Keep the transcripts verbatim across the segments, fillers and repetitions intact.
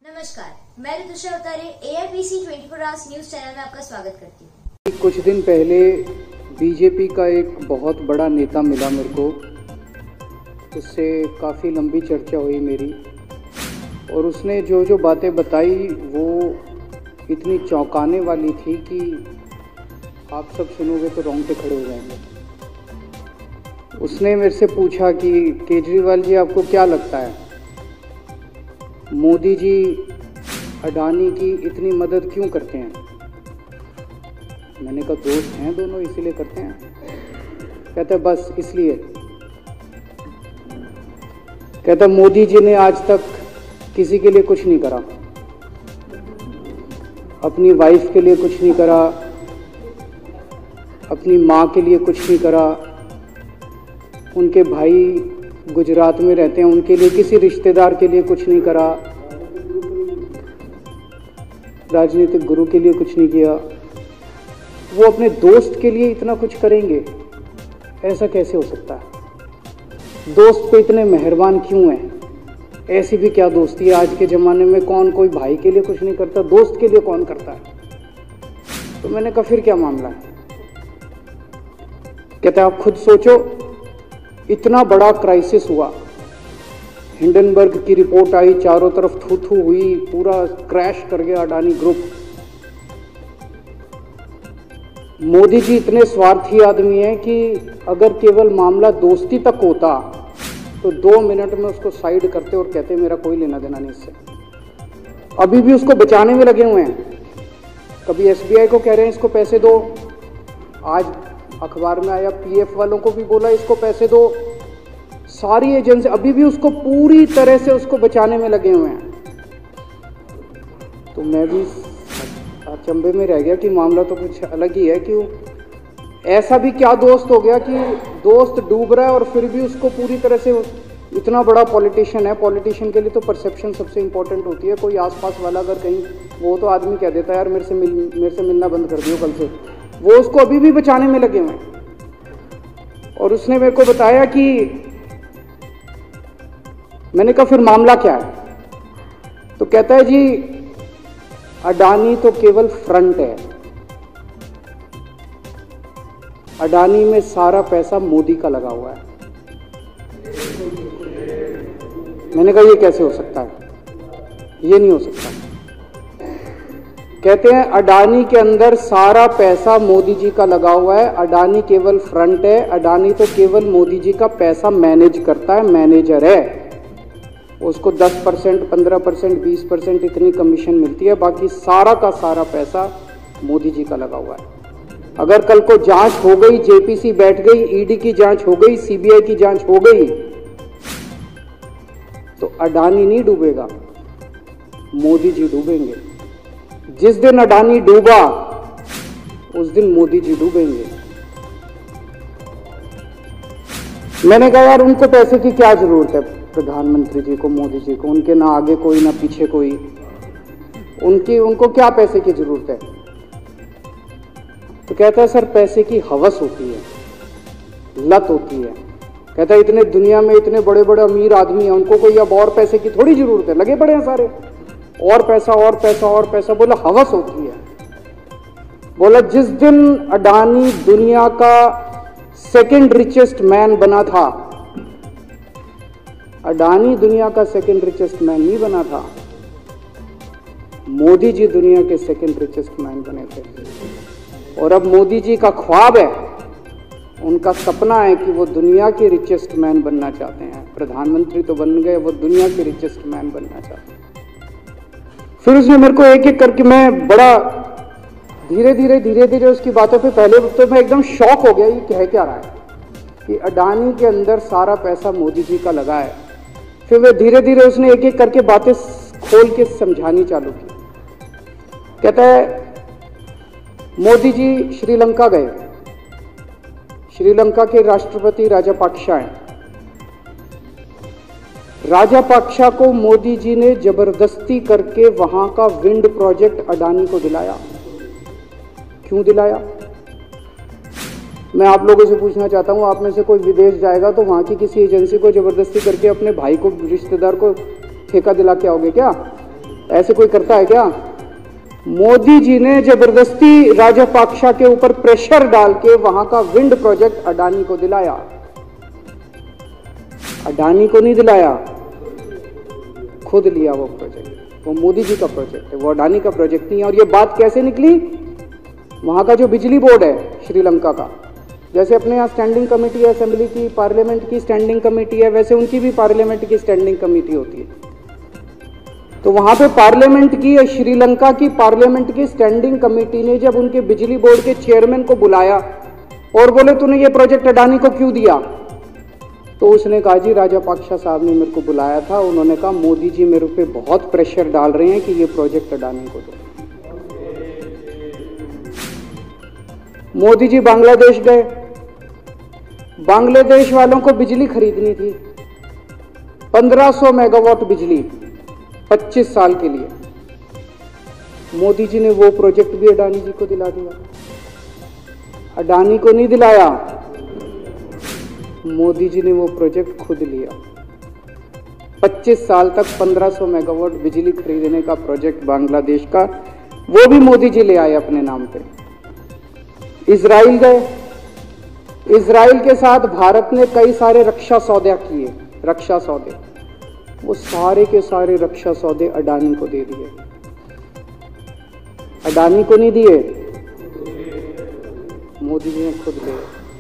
नमस्कार, मैं ऋतुषा अवतारे ए आई पी सी चौबीस आवर्स न्यूज चैनल में आपका स्वागत करती हूँ। कुछ दिन पहले बीजेपी का एक बहुत बड़ा नेता मिला मेरे को, उससे काफ़ी लंबी चर्चा हुई मेरी, और उसने जो जो बातें बताई वो इतनी चौंकाने वाली थी कि आप सब सुनोगे तो रोंगटे खड़े हो जाएंगे। उसने मेरे से पूछा कि केजरीवाल जी आपको क्या लगता है, मोदी जी अडानी की इतनी मदद क्यों करते हैं? मैंने कहा दोस्त हैं दोनों इसीलिए करते हैं। कहता बस इसलिए। कहता मोदी जी ने आज तक किसी के लिए कुछ नहीं करा, अपनी वाइफ के लिए कुछ नहीं करा, अपनी माँ के लिए कुछ नहीं करा, उनके भाई गुजरात में रहते हैं उनके लिए, किसी रिश्तेदार के लिए कुछ नहीं करा, राजनीतिक गुरु के लिए कुछ नहीं किया। वो अपने दोस्त के लिए इतना कुछ करेंगे, ऐसा कैसे हो सकता है? दोस्त पे इतने मेहरबान क्यों हैं? ऐसी भी क्या दोस्ती है? आज के ज़माने में कौन कोई भाई के लिए कुछ नहीं करता, दोस्त के लिए कौन करता है? तो मैंने कहा फिर क्या मामला है? कहते आप खुद सोचो, इतना बड़ा क्राइसिस हुआ, हिंडनबर्ग की रिपोर्ट आई, चारों तरफ थू थू हुई, पूरा क्रैश कर गया अडानी ग्रुप। मोदी जी इतने स्वार्थी आदमी हैं कि अगर केवल मामला दोस्ती तक होता तो दो मिनट में उसको साइड करते और कहते मेरा कोई लेना देना नहीं इससे। अभी भी उसको बचाने में लगे हुए हैं। कभी एस बी आई को कह रहे हैं इसको पैसे दो, आज अखबार में आया पी एफ वालों को भी बोला इसको पैसे दो। सारी एजेंसी अभी भी उसको पूरी तरह से उसको बचाने में लगे हुए हैं। तो मैं भी अचंभे में रह गया कि मामला तो कुछ अलग ही है। क्यों? ऐसा भी क्या दोस्त हो गया कि दोस्त डूब रहा है और फिर भी उसको पूरी तरह से, इतना बड़ा पॉलिटिशियन है, पॉलिटिशियन के लिए तो परसेप्शन सबसे इंपॉर्टेंट होती है। कोई आसपास वाला अगर कहीं, वो तो आदमी कह देता है यार मेरे से मिल मेरे से मिलना बंद कर दियो कल से, वो उसको अभी भी बचाने में लगे हुए हैं। और उसने मेरे को बताया कि, मैंने कहा फिर मामला क्या है? तो कहता है जी अडानी तो केवल फ्रंट है, अडानी में सारा पैसा मोदी का लगा हुआ है। मैंने कहा ये कैसे हो सकता है? ये नहीं हो सकता। कहते हैं अडानी के अंदर सारा पैसा मोदी जी का लगा हुआ है, अडानी केवल फ्रंट है, अडानी तो केवल मोदी जी का पैसा मैनेज करता है, मैनेजर है। उसको दस परसेंट, पंद्रह परसेंट, बीस परसेंट इतनी कमीशन मिलती है, बाकी सारा का सारा पैसा मोदी जी का लगा हुआ है। अगर कल को जांच हो गई, जे पी सी बैठ गई, ई डी की जांच हो गई, सी बी आई की जांच हो गई, तो अडानी नहीं डूबेगा, मोदी जी डूबेंगे। जिस दिन अडानी डूबा उस दिन मोदी जी डूबेंगे। मैंने कहा यार उनको पैसे की क्या जरूरत है, प्रधानमंत्री जी को, मोदी जी को, उनके ना आगे कोई ना पीछे कोई, उनकी उनको क्या पैसे की जरूरत है? तो कहता है सर पैसे की हवस होती है, लत होती है। कहता है इतने दुनिया में इतने बड़े बड़े अमीर आदमी हैं, उनको कोई अब और पैसे की थोड़ी जरूरत है, लगे पड़े हैं सारे, और पैसा और पैसा और पैसा। बोला हवस होती है। बोला जिस दिन अडानी दुनिया का सेकंड रिचेस्ट मैन बना था, अडानी दुनिया का सेकंड रिचेस्ट मैन नहीं बना था, मोदी जी दुनिया के सेकंड रिचेस्ट मैन बने थे। और अब मोदी जी का ख्वाब है, उनका सपना है कि वो दुनिया के रिचेस्ट मैन बनना चाहते हैं। प्रधानमंत्री तो बन गए, वो दुनिया के रिचेस्ट मैन बनना चाहते हैं। फिर उसने मेरे को एक एक करके, मैं बड़ा धीरे धीरे धीरे धीरे उसकी बातों पे, पहले तो मैं एकदम शॉक हो गया ये कह क्या रहा है कि अडानी के अंदर सारा पैसा मोदी जी का लगा है। फिर वे धीरे धीरे उसने एक एक करके बातें खोल के समझानी चालू की। कहता है मोदी जी श्रीलंका गए, श्रीलंका के राष्ट्रपति राजापाक्सा हैं। राजापाक्सा को मोदी जी ने जबरदस्ती करके वहां का विंड प्रोजेक्ट अडानी को दिलाया। क्यों दिलाया? मैं आप लोगों से पूछना चाहता हूं, आप में से कोई विदेश जाएगा तो वहां की किसी एजेंसी को जबरदस्ती करके अपने भाई को, रिश्तेदार को ठेका दिला के आओगे क्या? ऐसे कोई करता है क्या? मोदी जी ने जबरदस्ती राजपाक्षा के ऊपर प्रेशर डाल के वहां का विंड प्रोजेक्ट अडानी को दिलाया। अडानी को नहीं दिलाया, खुद लिया वो प्रोजेक्ट। वो मोदी जी का प्रोजेक्ट है, वो अडानी का प्रोजेक्ट नहीं है। और ये बात कैसे निकली? वहां का जो बिजली बोर्ड है श्रीलंका का, जैसे अपने यहाँ स्टैंडिंग कमेटी है असेंबली की, पार्लियामेंट की स्टैंडिंग कमेटी है, वैसे उनकी भी पार्लियामेंट की स्टैंडिंग कमेटी होती है। तो वहां पे पार्लियामेंट की, श्रीलंका की पार्लियामेंट की स्टैंडिंग कमेटी ने जब उनके बिजली बोर्ड के चेयरमैन को बुलाया और बोले तूने ये प्रोजेक्ट अडानी को क्यों दिया, तो उसने कहा जी राजपाक्षा साहब ने मेरे को बुलाया था, उन्होंने कहा मोदी जी मेरे पे बहुत प्रेशर डाल रहे हैं कि ये प्रोजेक्ट अडानी को दो। मोदी जी बांग्लादेश गए, बांग्लादेश वालों को बिजली खरीदनी थी, पंद्रह सौ मेगावाट बिजली पच्चीस साल के लिए। मोदी जी ने वो प्रोजेक्ट भी अडानी जी को दिला दिया। अडानी को नहीं दिलाया, मोदी जी ने वो प्रोजेक्ट खुद लिया। पच्चीस साल तक पंद्रह सौ मेगावाट बिजली खरीदने का प्रोजेक्ट बांग्लादेश का, वो भी मोदी जी ले आए अपने नाम पे। इजराइल गए, इजराइल के साथ भारत ने कई सारे रक्षा सौदे किए, रक्षा सौदे, वो सारे के सारे रक्षा सौदे अडानी को दे दिए। अडानी को नहीं दिए, मोदी जी ने खुद लिए।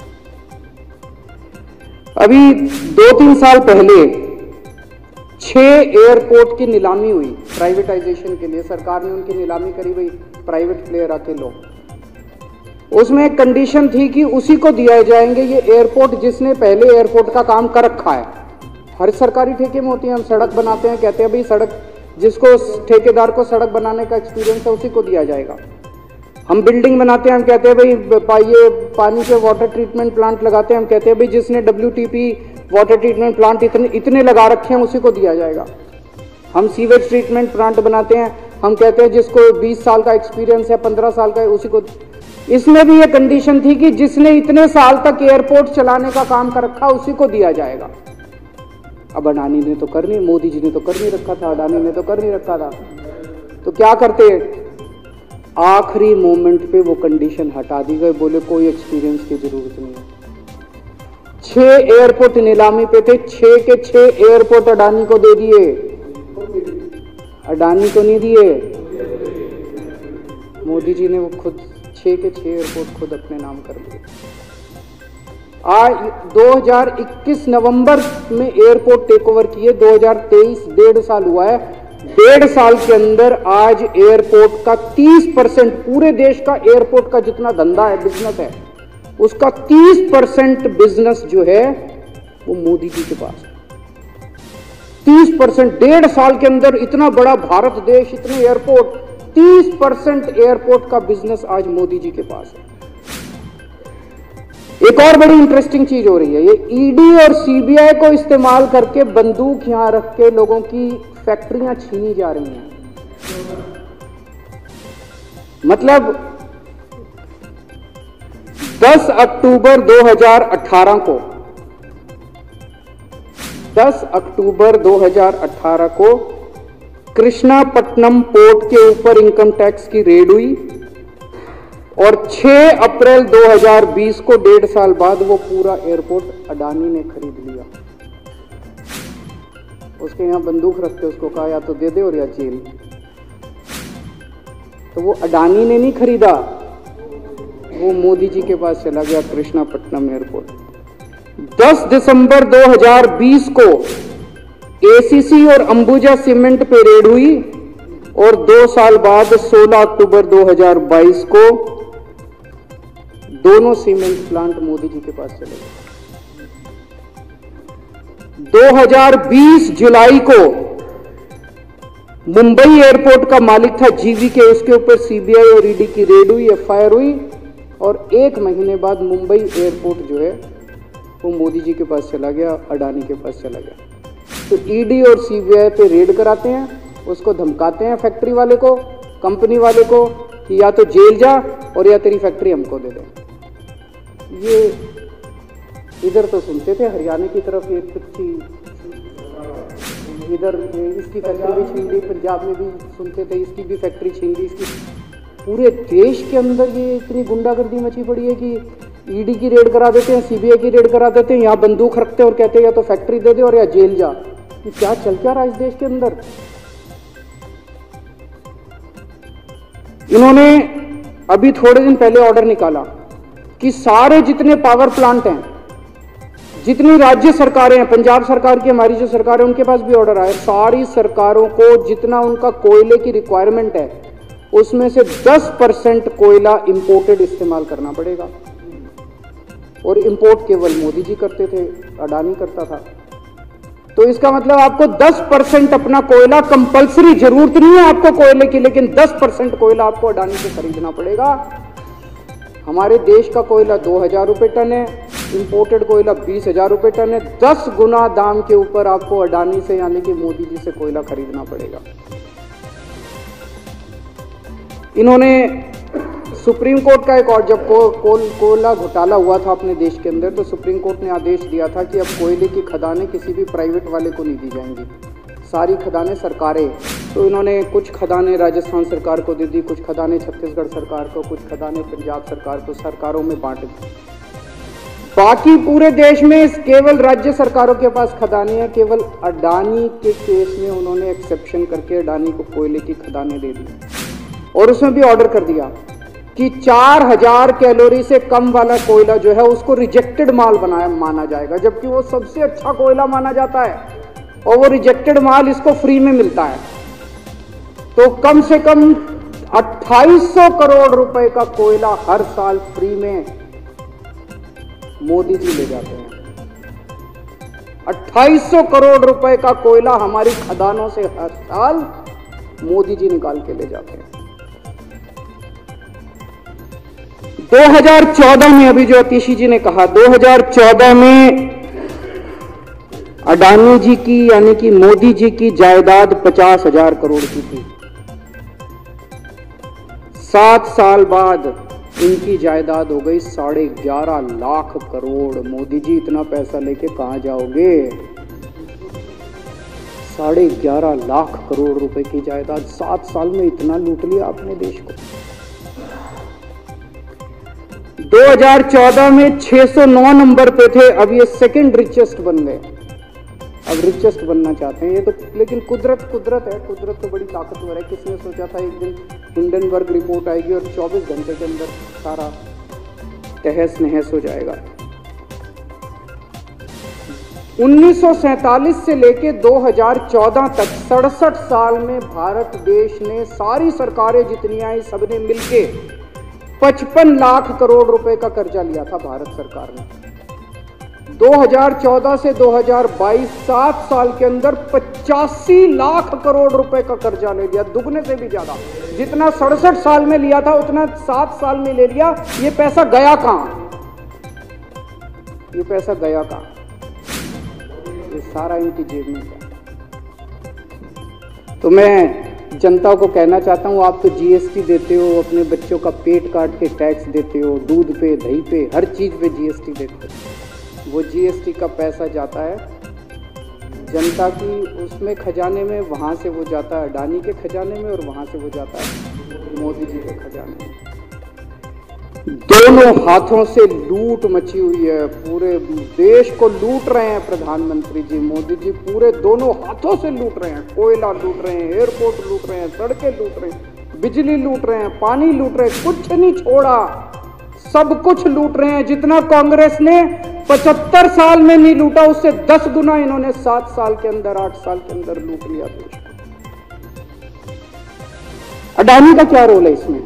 अभी दो तीन साल पहले छह एयरपोर्ट की नीलामी हुई प्राइवेटाइजेशन के लिए, सरकार ने उनकी नीलामी करी, भाई प्राइवेट प्लेयर आके लो। उसमें एक कंडीशन थी कि उसी को दिया जाएंगे ये एयरपोर्ट जिसने पहले एयरपोर्ट का काम कर रखा है। हर सरकारी ठेके में होती है, हम सड़क बनाते हैं, कहते हैं भाई सड़क, जिसको ठेकेदार को सड़क बनाने का एक्सपीरियंस है उसी को दिया जाएगा। हम बिल्डिंग बनाते हैं, हम कहते हैं भाई ये पानी के वाटर ट्रीटमेंट प्लांट लगाते हैं, हम कहते हैं भाई जिसने W T P water treatment plant इतने इतने लगा रखे हैं उसी को दिया जाएगा। हम सीवेज ट्रीटमेंट प्लांट बनाते हैं, हम कहते हैं जिसको बीस साल का एक्सपीरियंस है, पंद्रह साल का है, उसी को। इसमें भी ये कंडीशन थी कि जिसने इतने साल तक एयरपोर्ट चलाने का काम कर रखा उसी को दिया जाएगा। अब अडानी ने तो कर नहीं, मोदी जी ने तो कर नहीं रखा था, अडानी ने तो कर नहीं रखा था, तो क्या करते? आखिरी मोमेंट पे वो कंडीशन हटा दी गई, बोले कोई एक्सपीरियंस की जरूरत नहीं है। छह एयरपोर्ट नीलामी पे थे, छह के छह एयरपोर्ट अडानी को दे दिए, अडानी को नहीं दिए। मोदी जी ने वो खुद छह के छह एयरपोर्ट खुद अपने नाम कर लिए। आज दो हज़ार इक्कीस नवंबर में एयरपोर्ट टेक ओवर किए, दो हज़ार तेईस डेढ़ साल हुआ है। डेढ़ साल के अंदर आज एयरपोर्ट का तीस परसेंट, पूरे देश का एयरपोर्ट का जितना धंधा है, बिजनेस है, उसका तीस परसेंट बिजनेस जो है वो मोदी जी के पास है। तीस परसेंट डेढ़ साल के अंदर, इतना बड़ा भारत देश, इतने एयरपोर्ट, तीस परसेंट एयरपोर्ट का बिजनेस आज मोदी जी के पास है। एक और बड़ी इंटरेस्टिंग चीज हो रही है, ये ईडी और सीबीआई को इस्तेमाल करके बंदूक यहां रख के लोगों की फैक्ट्रियां छीनी जा रही हैं। मतलब दस अक्टूबर दो हज़ार अठारह को दस अक्टूबर दो हज़ार अठारह को कृष्णापट्टनम पोर्ट के ऊपर इनकम टैक्स की रेड हुई और छह अप्रैल दो हज़ार बीस को, डेढ़ साल बाद, वो पूरा एयरपोर्ट अडानी ने खरीद लिया। उसके यहां बंदूक रखते, उसको कहा या तो दे दे और या जेल। तो वो अडानी ने नहीं खरीदा, वो मोदी जी के पास चला गया कृष्णापट्टनम एयरपोर्ट। दस दिसंबर दो हज़ार बीस को एसीसी और अंबुजा सीमेंट पे रेड हुई और दो साल बाद सोलह अक्टूबर दो हज़ार बाईस को दोनों सीमेंट प्लांट मोदी जी के पास चले गए। दो हज़ार बीस जुलाई को मुंबई एयरपोर्ट का मालिक था जीवीके, उसके ऊपर सीबीआई और ईडी की रेड हुई, एफआईआर हुई और एक महीने बाद मुंबई एयरपोर्ट जो है वो मोदी जी के पास चला गया, अडानी के पास चला गया। तो ईडी और सीबीआई पे रेड कराते हैं, उसको धमकाते हैं फैक्ट्री वाले को, कंपनी वाले को कि या तो जेल जा और या तेरी फैक्ट्री हमको दे दे। ये इधर तो सुनते थे, हरियाणा की तरफ ये कुछ इधर इसकी फैक्ट्री भी छीन ली, पंजाब में भी सुनते थे इसकी भी फैक्ट्री छीन ली, इसकी। पूरे देश के अंदर ये इतनी गुंडागर्दी मची पड़ी है कि ईडी की रेड करा देते हैं, सीबीआई की रेड करा देते हैं, यहाँ बंदूक रखते हैं और कहते हैं या तो फैक्ट्री दे दे और या जेल जा। ये क्या चल क्या रहा है इस देश के अंदर? इन्होंने अभी थोड़े दिन पहले ऑर्डर निकाला कि सारे जितने पावर प्लांट हैं, जितनी राज्य सरकारें हैं, पंजाब सरकार की, हमारी जो सरकार है, उनके पास भी ऑर्डर आया, सारी सरकारों को जितना उनका कोयले की रिक्वायरमेंट है उसमें से दस परसेंट कोयला इंपोर्टेड इस्तेमाल करना पड़ेगा। और इंपोर्ट केवल मोदी जी करते थे, अडानी करता था। तो इसका मतलब आपको दस परसेंट अपना कोयला कंपलसरी, जरूरत नहीं है आपको कोयले की, लेकिन दस परसेंट कोयला आपको अडानी से खरीदना पड़ेगा। हमारे देश का कोयला दो हजार रुपये टन है, इंपोर्टेड कोयला बीस हजार रुपये टन है। दस गुना दाम के ऊपर आपको अडानी से यानी कि मोदी जी से कोयला खरीदना पड़ेगा। इन्होंने सुप्रीम कोर्ट का एक और, जब को, कोल कोयला घोटाला हुआ था अपने देश के अंदर, तो सुप्रीम कोर्ट ने आदेश दिया था कि अब कोयले की खदानें किसी भी प्राइवेट वाले को नहीं दी जाएंगी, सारी खदानें सरकारें। तो इन्होंने कुछ खदानें राजस्थान सरकार को दे दी, कुछ खदानें छत्तीसगढ़ सरकार को, कुछ खदानें पंजाब सरकार को, सरकारों में बांट दी। बाकी पूरे देश में केवल राज्य सरकारों के पास खदानें हैं। केवल अडानी के केस में उन्होंने एक्सेप्शन करके अडानी को कोयले की खदानें दे दी और उसमें भी ऑर्डर कर दिया कि चार हजार कैलोरी से कम वाला कोयला जो है उसको रिजेक्टेड माल बनाया माना जाएगा, जबकि वो सबसे अच्छा कोयला माना जाता है और वो रिजेक्टेड माल इसको फ्री में मिलता है। तो कम से कम अट्ठाईस सौ करोड़ रुपए का कोयला हर साल फ्री में मोदी जी ले जाते हैं। अट्ठाईस सौ करोड़ रुपए का कोयला हमारी खदानों से हर साल मोदी जी निकाल के ले जाते हैं। दो हजार चौदह में, अभी जो अतिशी जी ने कहा, दो हजार चौदह में अडानी जी की यानी कि मोदी जी की जायदाद पचास हजार करोड़ की थी। सात साल बाद इनकी जायदाद हो गई साढ़े ग्यारह लाख करोड़। मोदी जी इतना पैसा लेके कहां जाओगे? साढ़े ग्यारह लाख करोड़ रुपए की जायदाद, सात साल में इतना लूट लिया आपने देश को। दो हजार चौदह में छह सौ नौ नंबर पे थे, अब ये सेकंड रिचेस्ट बन गए, अब रिचेस्ट बनना चाहते हैं ये तो। लेकिन कुदरत कुदरत है, कुदरत तो बड़ी ताकतवर है। किसने सोचा था एक दिन हिंडनबर्ग रिपोर्ट आएगी और चौबीस घंटे के अंदर सारा तहस नहस हो जाएगा। उन्नीस सौ सैंतालीस से लेके दो हजार चौदह तक सड़सठ साल में भारत देश ने, सारी सरकारें जितनी आई सबने मिलके पचपन लाख करोड़ रुपए का कर्जा लिया था भारत सरकार ने। दो हजार चौदह से दो हजार बाईस सात साल के अंदर पचासी लाख करोड़ रुपए का कर्जा ले लिया, दुगने से भी ज्यादा। जितना सड़सठ साल में लिया था उतना सात साल में ले लिया। ये पैसा गया कहां? ये पैसा गया कहां? ये सारा इनकी जेब में था। तो मैं जनता को कहना चाहता हूं, आप तो जीएसटी देते हो, अपने बच्चों का पेट काट के टैक्स देते हो, दूध पे, दही पे, हर चीज पे जीएसटी देते हो। वो जीएसटी का पैसा जाता है जनता की उसमें खजाने में, वहां से वो जाता है अडानी के खजाने में और वहां से वो जाता है मोदी जी के खजाने में। दोनों हाथों से लूट मची हुई है, पूरे देश को लूट रहे हैं प्रधानमंत्री जी, मोदी जी पूरे दोनों हाथों से लूट रहे हैं। कोयला लूट रहे हैं, एयरपोर्ट लूट रहे हैं, सड़कें लूट रहे हैं, बिजली लूट रहे हैं, पानी लूट रहे हैं, कुछ नहीं छोड़ा, सब कुछ लूट रहे हैं। जितना कांग्रेस ने पचहत्तर साल में नहीं लूटा, उससे दस गुना इन्होंने सात साल के अंदर, आठ साल के अंदर लूट लिया देश को। अडानी का क्या रोल है इसमें?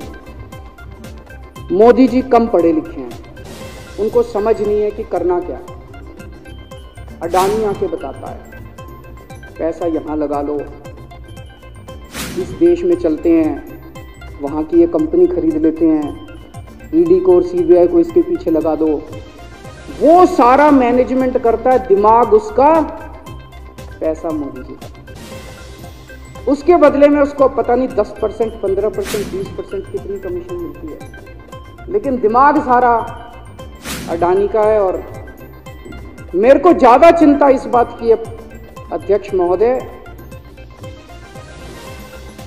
मोदी जी कम पढ़े लिखे हैं, उनको समझ नहीं है कि करना क्या। अडानी आके बताता है पैसा यहां लगा लो, इस देश में चलते हैं, वहां की ये कंपनी खरीद लेते हैं, ईडी को और सीबीआई को इसके पीछे लगा दो। वो सारा मैनेजमेंट करता है, दिमाग उसका, पैसा मोदी जी का। उसके बदले में उसको पता नहीं दस परसेंट, पंद्रह परसेंट, बीस परसेंट कितनी कमीशन मिलती है, लेकिन दिमाग सारा अडानी का है। और मेरे को ज्यादा चिंता इस बात की है अध्यक्ष महोदय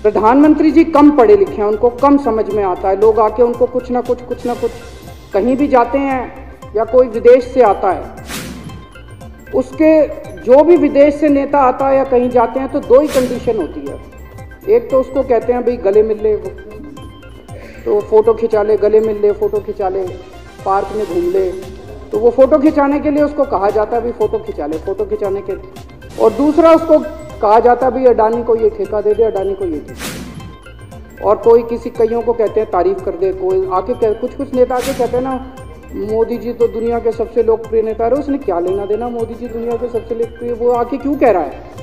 प्रधानमंत्री जी कम पढ़े लिखे हैं, उनको कम समझ में आता है। लोग आके उनको कुछ ना कुछ कुछ ना कुछ कहीं भी जाते हैं या कोई विदेश से आता है, उसके जो भी विदेश से नेता आता है या कहीं जाते हैं तो दो ही कंडीशन होती है। एक तो उसको कहते हैं भाई गले मिल ले, तो फोटो खिंचा ले, गले मिल ले, फोटो खिंचा ले, पार्क में घूम ले, तो वो फोटो खिंचाने के लिए उसको कहा जाता है भाई फोटो खिंचा ले, फोटो खिंचाने के। और दूसरा उसको कहा जाता है भाई अडानी को ये ठेका दे दे, अडानी को ये ठेका। और कोई किसी कईयों को कहते हैं तारीफ कर दे, कोई आके कह, कुछ कुछ नेता आके कहते हैं ना मोदी जी तो दुनिया के सबसे लोकप्रिय नेता है। उसने क्या लेना देना मोदी जी दुनिया के सबसे लोकप्रिय, वो आके क्यों कह रहा है?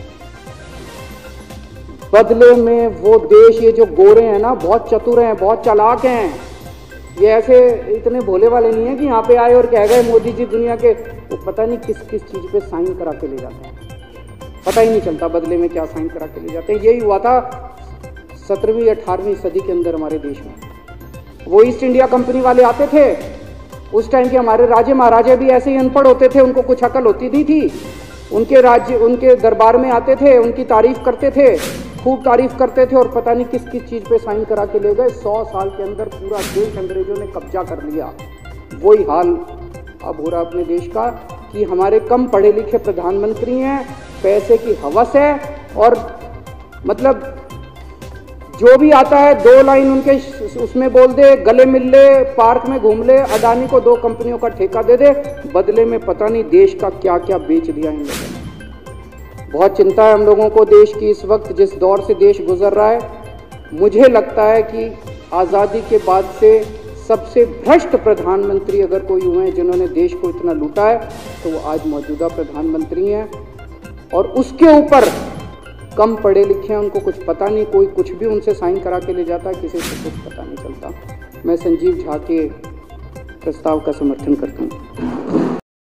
बदले में वो देश, ये जो गोरे हैं ना बहुत चतुर हैं, बहुत चालाक हैं, ये ऐसे इतने भोले वाले नहीं है कि यहाँ पे आए और कह गए मोदी जी दुनिया के, वो पता नहीं किस किस चीज़ पे साइन करा के ले जाते हैं, पता ही नहीं चलता बदले में क्या साइन करा के ले जाते हैं। यही हुआ था सत्रहवीं अठारहवीं सदी के अंदर हमारे देश में। वो ईस्ट इंडिया कंपनी वाले आते थे, उस टाइम के हमारे राजे महाराजे भी ऐसे ही अनपढ़ होते थे, उनको कुछ अकल होती नहीं थी। उनके राज्य उनके दरबार में आते थे, उनकी तारीफ करते थे, खूब तारीफ करते थे, और पता नहीं किस किस चीज़ पे साइन करा के ले गए। सौ साल के अंदर पूरा देश अंग्रेजों ने कब्जा कर लिया। वही हाल अब हो रहा अपने देश का कि हमारे कम पढ़े लिखे प्रधानमंत्री हैं, पैसे की हवस है, और मतलब जो भी आता है दो लाइन उनके उसमें बोल दे, गले मिल ले, पार्क में घूम ले, अडानी को दो कंपनियों का ठेका दे दे, बदले में पता नहीं देश का क्या क्या बेच दिया इन लोगों ने। बहुत चिंता है हम लोगों को देश की इस वक्त, जिस दौर से देश गुजर रहा है। मुझे लगता है कि आज़ादी के बाद से सबसे भ्रष्ट प्रधानमंत्री अगर कोई हुए हैं जिन्होंने देश को इतना लूटा है, तो वो आज मौजूदा प्रधानमंत्री हैं। और उसके ऊपर कम पढ़े लिखे हैं, उनको कुछ पता नहीं, कोई कुछ भी उनसे साइन करा के ले जाता है, किसी से कुछ पता नहीं चलता। मैं संजीव झा के प्रस्ताव का समर्थन करता हूँ।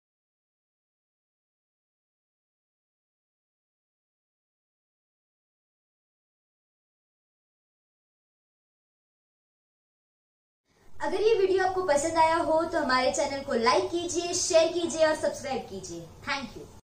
अगर ये वीडियो आपको पसंद आया हो तो हमारे चैनल को लाइक कीजिए, शेयर कीजिए और सब्सक्राइब कीजिए। Thank you.